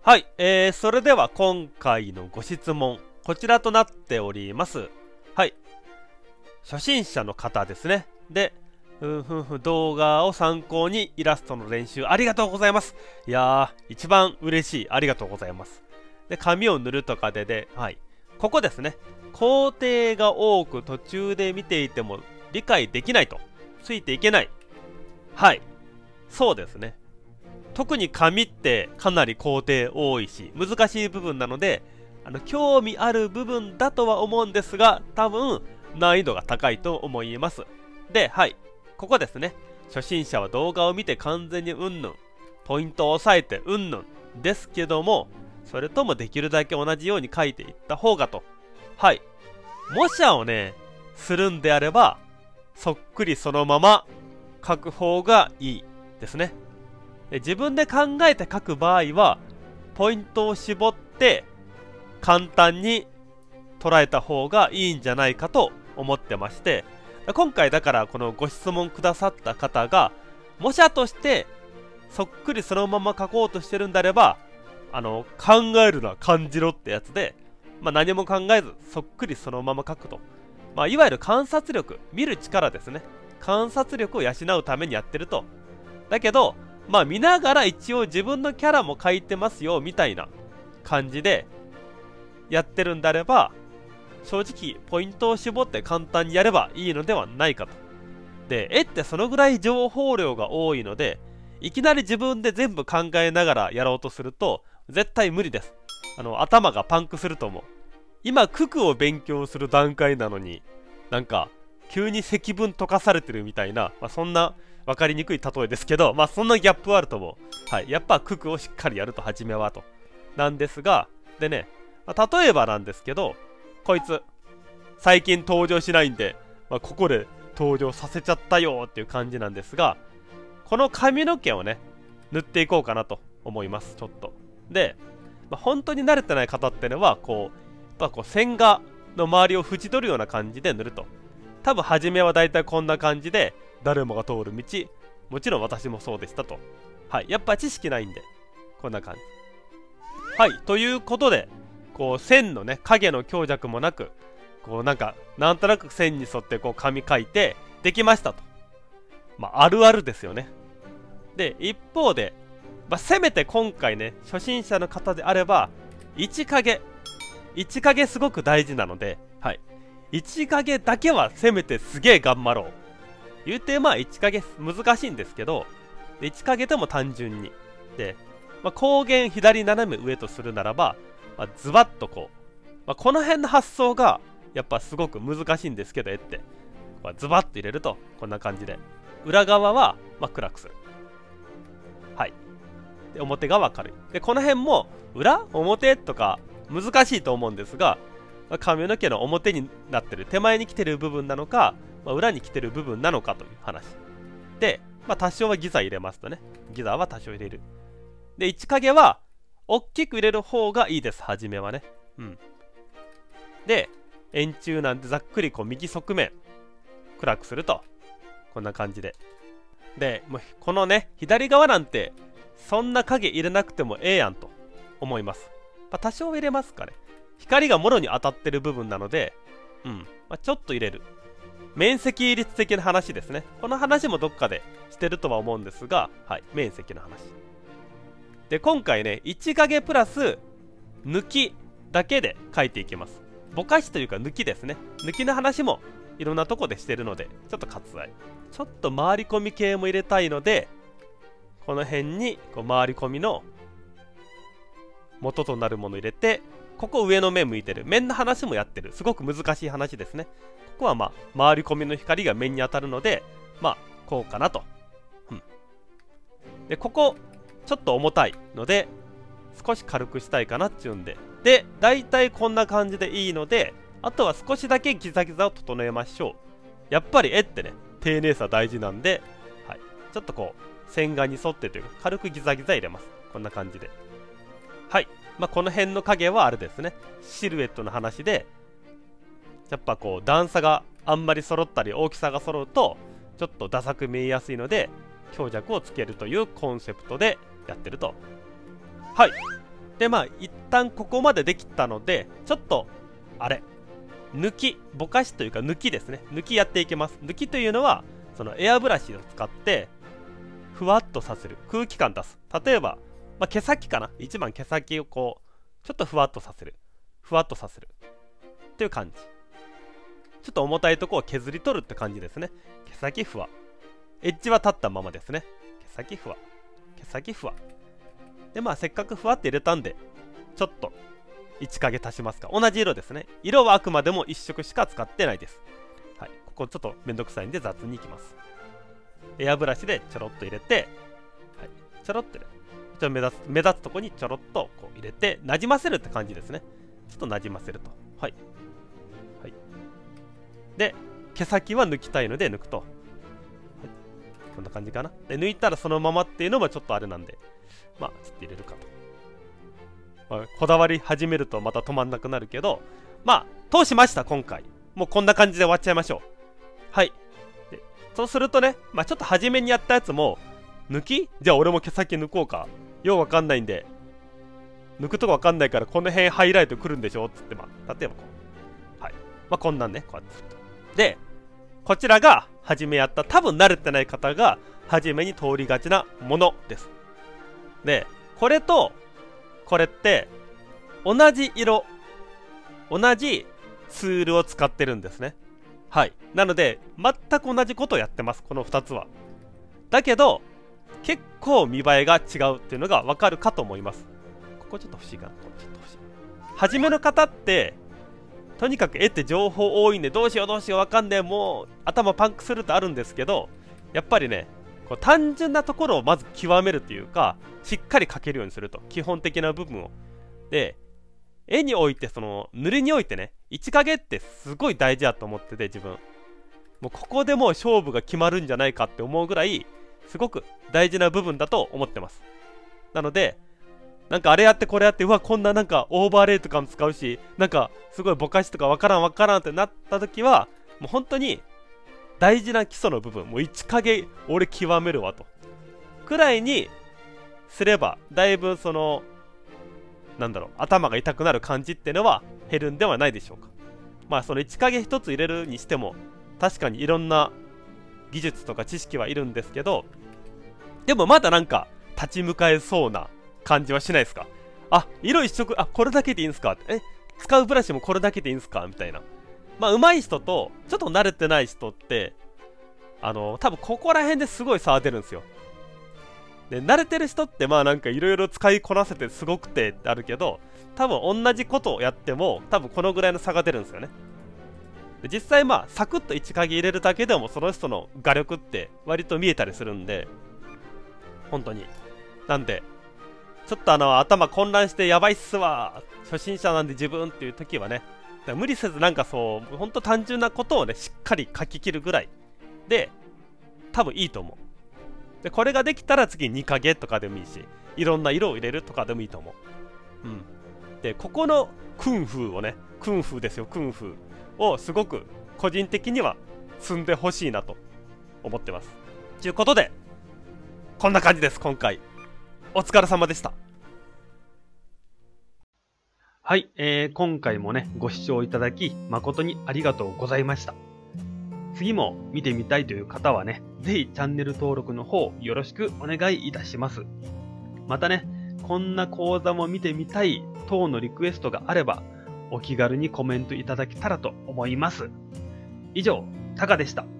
はい、それでは今回のご質問、こちらとなっております。はい。初心者の方ですね。で、動画を参考にイラストの練習ありがとうございます。いやー、一番嬉しい。ありがとうございます。で、紙を塗るとかで、はい。ここですね。工程が多く途中で見ていても理解できないと。ついていけない。はい。そうですね。特に紙ってかなり工程多いし難しい部分なので興味ある部分だとは思うんですが多分難易度が高いと思います。で、はい、ここですね。初心者は動画を見て完全にうんぬんポイントを押さえてうんぬんですけども、それともできるだけ同じように書いていった方がと。はい、模写をねするんであればそっくりそのまま書く方がいいですね。自分で考えて書く場合はポイントを絞って簡単に捉えた方がいいんじゃないかと思ってまして、今回だからこのご質問くださった方が模写としてそっくりそのまま書こうとしてるんであれば考えるな感じろってやつで、何も考えずそっくりそのまま書くと、いわゆる観察力、見る力ですね。観察力を養うためにやってると。だけど見ながら一応自分のキャラも描いてますよみたいな感じでやってるんであれば、正直ポイントを絞って簡単にやればいいのではないかと。で、絵ってそのぐらい情報量が多いので、いきなり自分で全部考えながらやろうとすると絶対無理です。頭がパンクすると思う。今九九を勉強する段階なのになんか急に積分解かされてるみたいな、そんな分かりにくい例えですけど、そんなギャップはあると思う。はい。やっぱ九九をしっかりやると、初めはと。なんですが、でね、例えばなんですけど、こいつ、最近登場しないんで、ここで登場させちゃったよっていう感じなんですが、この髪の毛をね、塗っていこうかなと思います、ちょっと。で、本当に慣れてない方ってのは、やっぱ線画の周りを縁取るような感じで塗ると。多分、初めはだいたいこんな感じで、誰もが通る道、もちろん私もそうでしたと。はい、やっぱ知識ないんでこんな感じ。はい、ということで線のね影の強弱もなくなんとなく線に沿って紙描いてできましたと。あるあるですよね。で一方で、せめて今回ね初心者の方であれば位置影すごく大事なので、はい、位置影だけはせめてすげえ頑張ろう。言うて位置影難しいんですけど、位置影でも単純にで、光源左斜め上とするならば、ズバッとこの辺の発想がやっぱすごく難しいんですけど、絵ってズバッと入れるとこんな感じで、裏側は暗くする。はい。で表側は軽い。でこの辺も裏表とか難しいと思うんですが、髪の毛の表になってる手前に来てる部分なのか、裏に来てる部分なのかという話で、多少はギザ入れますとね、ギザは多少入れる。で位置影は大きく入れる方がいいです、初めはね。で円柱なんでざっくり右側面暗くするとこんな感じで、もうこのね左側なんてそんな影入れなくてもええやんと思います。多少入れますかね。光がもろに当たってる部分なので、ちょっと入れる。面積率的な話ですね。この話もどっかでしてるとは思うんですが、はい、面積の話。で、今回ね、位置影プラス抜きだけで書いていきます。ぼかしというか抜きですね。抜きの話もいろんなとこでしてるので、ちょっと割愛。ちょっと回り込み系も入れたいので、この辺に回り込みの元となるもの入れて、ここ上の面向いてる。面の話もやってる。すごく難しい話ですね。ここは回り込みの光が面に当たるので、こうかなと。で、ここ、ちょっと重たいので、少し軽くしたいかなっていうんで。で、だいたいこんな感じでいいので、あとは少しだけギザギザを整えましょう。やっぱり絵ってね、丁寧さ大事なんで、はい。ちょっと線画に沿ってというか、軽くギザギザ入れます。こんな感じで。はい。この辺の影はあれですね。シルエットの話で、やっぱ段差があんまり揃ったり大きさが揃うとちょっとダサく見えやすいので強弱をつけるというコンセプトでやってると。はい。 でまあ一旦ここまでできたので、ちょっとぼかしというか抜きですね。抜きやっていきます。抜きというのはそのエアブラシを使ってふわっとさせる、空気感出す。例えば、毛先かな、一番毛先をこうちょっとふわっとさせるっていう感じ。ちょっと重たいとこを削り取るって感じですね。毛先ふわ、エッジは立ったままですね。毛先ふわで、せっかくふわって入れたんで、ちょっと1影足しますか。同じ色ですね。色はあくまでも1色しか使ってないです。はい、ここちょっとめんどくさいんで雑にいきます。エアブラシでちょろっと入れて、はい、ちょろっと入れて、ちょっと目立つとこにちょろっとこう入れて、なじませるって感じですね。ちょっとなじませると。はい。はい。で、毛先は抜きたいので抜くと。はい、こんな感じかな。で、抜いたらそのままっていうのもちょっとあれなんで、ちょっと入れるかと。こだわり始めるとまた止まんなくなるけど、通しました、今回。もうこんな感じで終わっちゃいましょう。はい。でそうするとね、ちょっと初めにやったやつも、抜き？じゃあ俺も毛先抜こうか。ようわかんないんで、抜くとこわかんないからこの辺ハイライトくるんでしょつって、例えばこう。はい。こんなんね、こうやってすると。で、こちらが初めやった、多分慣れてない方が初めに通りがちなものです。で、これと、これって同じ色、同じツールを使ってるんですね。はい。なので全く同じことをやってます、この2つは。だけど結構見栄えが違うっていうのがわかるかと思います。ここちょっと不思議かな。初めの方ってとにかく絵って情報多いんで、どうしようわかんねえ、もう頭パンクするとあるんですけど、やっぱりね、こう単純なところをまず極めるというか、しっかり描けるようにすると、基本的な部分を。で、絵において、その塗りにおいてね、1影ってすごい大事だと思ってて、自分もうここでもう勝負が決まるんじゃないかって思うぐらいすごく大事な部分だと思ってます。なので、なんかあれやってこれやって、うわ、こんななんかオーバーレイとかも使うし、なんかすごいぼかしとかわからんってなった時は、もう本当に大事な基礎の部分、もう1影俺極めるわとくらいにすれば、だいぶその頭が痛くなる感じっていうのは減るんではないでしょうか。その1影1つ入れるにしても確かにいろんな技術とか知識はいるんですけど、でもまだなんか立ち向かえそうな感じはしないですか。色一色、これだけでいいんすか、使うブラシもこれだけでいいんすかみたいな。上手い人とちょっと慣れてない人って多分ここら辺ですごい差が出るんですよ。で、慣れてる人ってなんかいろいろ使いこなせてすごくてってあるけど、多分同じことをやっても多分このぐらいの差が出るんですよね。で、実際サクッと1影入れるだけでもその人の画力って割と見えたりするんで、本当に。なんでちょっと頭混乱してやばいっすわ、初心者なんで自分っていう時はね、無理せずなんかそうほんと単純なことをね、しっかり書き切るぐらいで多分いいと思う。で、これができたら次2影とかでもいいし、いろんな色を入れるとかでもいいと思う。で、ここのクンフーをね、クンフーですよ、クンフーをすごく個人的には積んでほしいなと思ってます。ということで、こんな感じです。今回お疲れ様でした。はい、今回もね、ご視聴いただき誠にありがとうございました。次も見てみたいという方はね、ぜひチャンネル登録の方よろしくお願いいたします。またね、こんな講座も見てみたい等のリクエストがあれば、お気軽にコメントいただけたらと思います。以上、タカでした。